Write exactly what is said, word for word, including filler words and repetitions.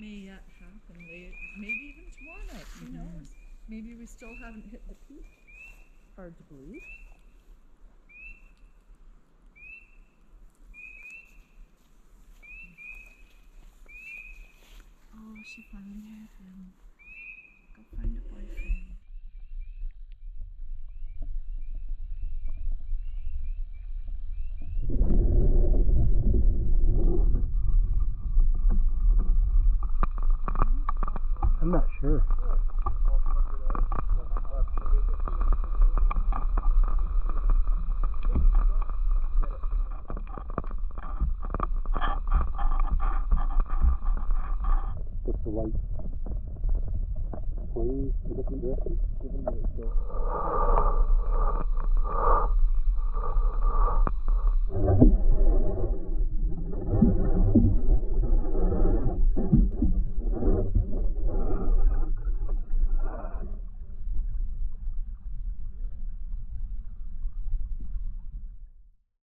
may yet happen late, maybe even tomorrow night, who Mhm. knows? Maybe we still haven't hit the peak. Hard to believe. Oh, she finally had him. Go find a boyfriend. I'm not sure. What's the light? Pointing in a different direction?